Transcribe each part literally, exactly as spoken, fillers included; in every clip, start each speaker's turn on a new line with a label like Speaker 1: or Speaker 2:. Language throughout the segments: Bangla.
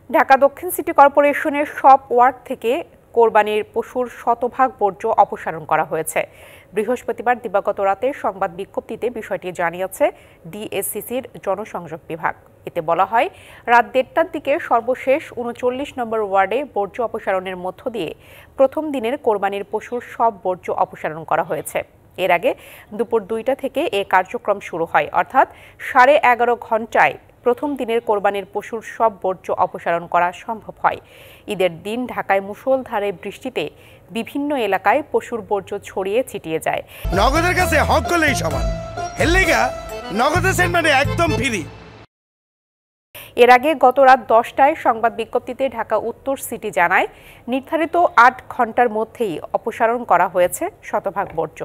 Speaker 1: ঢাকা দক্ষিণ সিটি কর্পোরেশনের সব ওয়ার্ড থেকে কোরবানির পশুর শতভাগ বর্জ্য অপসারণ করা হয়েছে। বৃহস্পতিবার দিবাগত রাতে সংবাদ বিজ্ঞপ্তিতে বিষয়টি জানিয়েছে ডিএসসিসির জনসংযোগ বিভাগ। এতে বলা হয়, রাত দেড়টার দিকে সর্বশেষ উনচল্লিশ নম্বর ওয়ার্ডে বর্জ্য অপসারণের মধ্য দিয়ে প্রথম দিনের কোরবানির পশুর সব বর্জ্য অপসারণ করা হয়েছে। এর আগে দুপুর দুইটা থেকে এ কার্যক্রম শুরু হয়, অর্থাৎ সাড়ে এগারো ঘন্টায় প্রথম দিনের কোরবানির পশুর সব বর্জ্য অপসারণ করা সম্ভব হয়। ঈদের দিন ঢাকায় মুষলধারে বৃষ্টিতে বিভিন্ন এলাকায় পশুর বর্জ্য ছড়িয়ে ছিটিয়ে যায়।
Speaker 2: নগদের কাছে হক করলেই সমান, হেললেগা নগদের সেন্টারে একদম ফ্রি।
Speaker 1: এর আগে গত রাত দশটায় সংবাদ বিজ্ঞপ্তিতে ঢাকা উত্তর সিটি জানায়, নির্ধারিত আট ঘন্টার মধ্যেই অপসারণ করা হয়েছে শতভাগ বর্জ্য।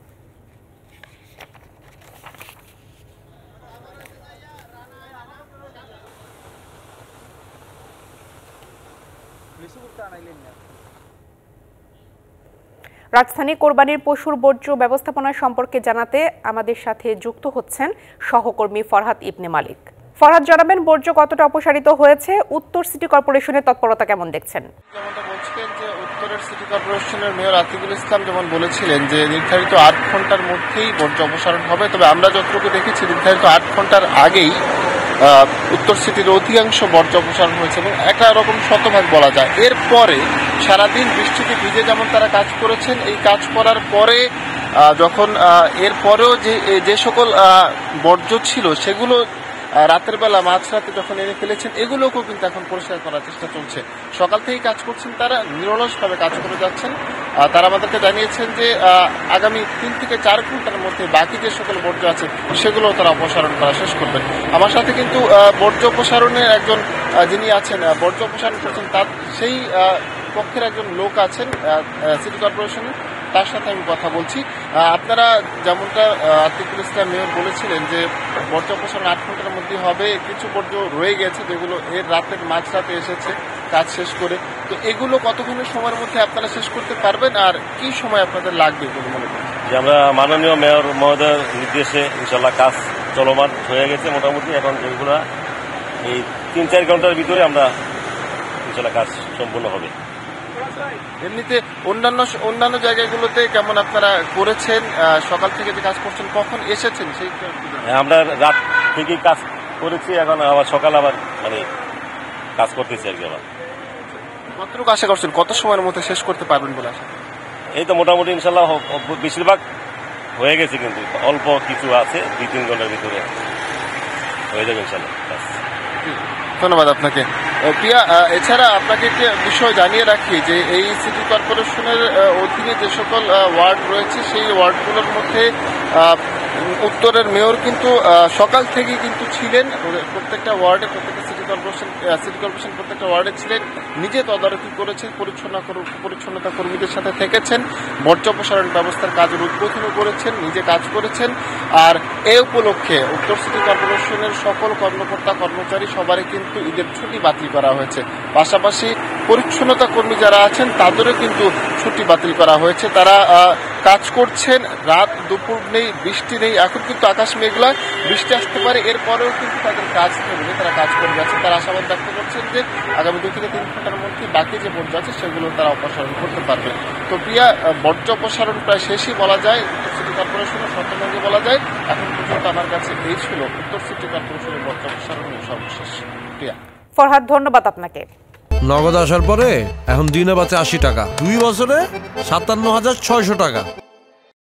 Speaker 1: রাজধানী কোরবানির পশুর বর্জ্য ব্যবস্থাপনা সম্পর্কে জানাতে আমাদের সাথে যুক্ত হচ্ছেন সহকর্মী ফরহাদ ইবনে মালিক। ফরহাদ, জানাবেন বর্জ্য কতটা অপসারিত হয়েছে, উত্তর সিটি কর্পোরেশনের তৎপরতা কেমন দেখছেন?
Speaker 3: যেমনটা বলছিলেন যে উত্তরের সিটি কর্পোরেশনের মেয়র আতিকুল ইসলাম যেমন বলেছিলেন যে নির্ধারিত আট ঘন্টার মধ্যেই বর্জ্য অপসারণ হবে, তবে আমরা যতটুকু দেখেছি নির্ধারিত আট ঘন্টার আগেই উত্তর সিটির অধিকাংশ বর্জ্য অপসারণ হয়েছে এবং একটা রকম শতভাগ বলা যায়। এরপরে সারাদিন বৃষ্টিতে ভিজে যেমন তারা কাজ করেছেন, এই কাজ করার পরে যখন এরপরেও যে যে সকল বর্জ্য ছিল সেগুলো রাতের বেলা মাঝরাতে যখন এনে ফেলেছেন, এগুলোকেও কিন্তু এখন পরিষ্কার করার চেষ্টা চলছে। সকাল থেকেই কাজ করছেন তারা, নিরলসভাবে কাজ করে যাচ্ছেন। তারা আমাদেরকে জানিয়েছেন যে আগামী তিন থেকে চার ঘন্টার মধ্যে বাকি যে সকল বর্জ্য আছে সেগুলো তারা অপসারণ করা শেষ করবেন। আমার সাথে কিন্তু বর্জ্য অপসারণের একজন যিনি আছেন, বর্জ্য অপসারণ করছেন, তার সেই পক্ষের একজন লোক আছেন সিটি কর্পোরেশনের, তার সাথে আমি কথা বলছি। আপনারা যেমনটা আতিকুল ইসলাম মেয়র বলেছিলেন যে বর্জ্য অপসারণ আট ঘন্টার মধ্যে হবে, কিছু বর্জ্য রয়ে গেছে যেগুলো এর রাতের মাঝরাতে এসেছে কাজ শেষ করে, তো এগুলো কতক্ষণের সময়ের মধ্যে আপনারা শেষ করতে পারবেন আর কি সময় আপনাদের লাগবে বলে মনে করেন?
Speaker 4: যে আমরা মাননীয় মেয়র মহোদয়ের নির্দেশে ইনশাল্লাহ কাজ চলমান হয়ে গেছে মোটামুটি। এখন যেগুলো এই তিন চার ঘন্টার ভিতরে আমরা ইনশাল্লাহ কাজ সম্পূর্ণ হবে।
Speaker 3: এমনিতে অন্যান্য অন্যান্য জায়গাগুলোতে কেমন আপনারা করেছেন? সকাল থেকে যে কাজ করছেন, কখন এসেছেন? সেই
Speaker 4: আমরা রাত থেকে কাজ করেছি, এখন আবার সকাল আবার মানে কাজ করতেছি আর কি। আবার
Speaker 3: কতটুকু আশা করছেন, কত সময়ের মধ্যে শেষ করতে পারবেন বলে আশা?
Speaker 4: এই তো মোটামুটি ইনশাল্লাহ বেশিরভাগ হয়ে গেছে, কিন্তু অল্প কিছু আছে, দুই তিন ঘন্টার ভিতরে হয়ে যাবে ইনশাল্লাহ।
Speaker 3: ধন্যবাদ আপনাকে প্রিয়া। এছাড়া আপনাকে একটি বিষয় জানিয়ে রাখি যে এই সিটি কর্পোরেশনের অধীনে যে সকল ওয়ার্ড রয়েছে সেই ওয়ার্ডগুলোর মধ্যে উত্তরের মেয়র কিন্তু সকাল থেকেই কিন্তু ছিলেন প্রত্যেকটা ওয়ার্ডে, প্রত্যেকটা সিটি কর্পোরেশন সিটি কর্পোরেশন প্রত্যেকটা ওয়ার্ডে ছিলেন, নিজে তদারকি করেছেন, পরিচ্ছন্ন পরিচ্ছন্নতা কর্মীদের সাথে থেকেছেন, বর্জ্য অপসারণ ব্যবস্থার কাজের উদ্বোধনও করেছেন, নিজে কাজ করেছেন। আর এ উপলক্ষে উত্তর সিটি কর্পোরেশনের সকল কর্মকর্তা কর্মচারী সবারই কিন্তু ঈদের ছুটি বাতিল করা হয়েছে। পাশাপাশি পরিচ্ছন্নতা কর্মী যারা আছেন তাদেরও কিন্তু ছুটি বাতিল করা হয়েছে। তারা কাজ করছেন, রাত দুপুর নেই, বৃষ্টি নেই, এখন কিন্তু আকাশ মেঘলা, বৃষ্টি আসতে পারে, এরপরেও কিন্তু তাদের কাজ নেই, তারা কাজ করে যাচ্ছেন। তারা আশাবাদ ব্যক্ত করছেন যে আগামী দুই থেকে তিন ঘন্টার মধ্যে বাকি যে বর্জ্য আছে সেগুলো তারা অপসারণ করতে পারবে। তো প্রিয়া, বর্জ্য অপসারণ প্রায় শেষই বলা যায়, সিটি কর্পোরেশনের শতভাগে বলা যায়। এখন পর্যন্ত আমার কাছে এই ছিল উত্তর সিটি কর্পোরেশনের বর্জ্য অপসারণের সর্বশেষ। প্রিয়া।
Speaker 1: ফরহাদ, ধন্যবাদ আপনাকে।
Speaker 5: নগদ আসার পরে এখন দিনে বাঁচে আশি টাকা, দুই বছরে সাতান্ন হাজার ছয়শো টাকা।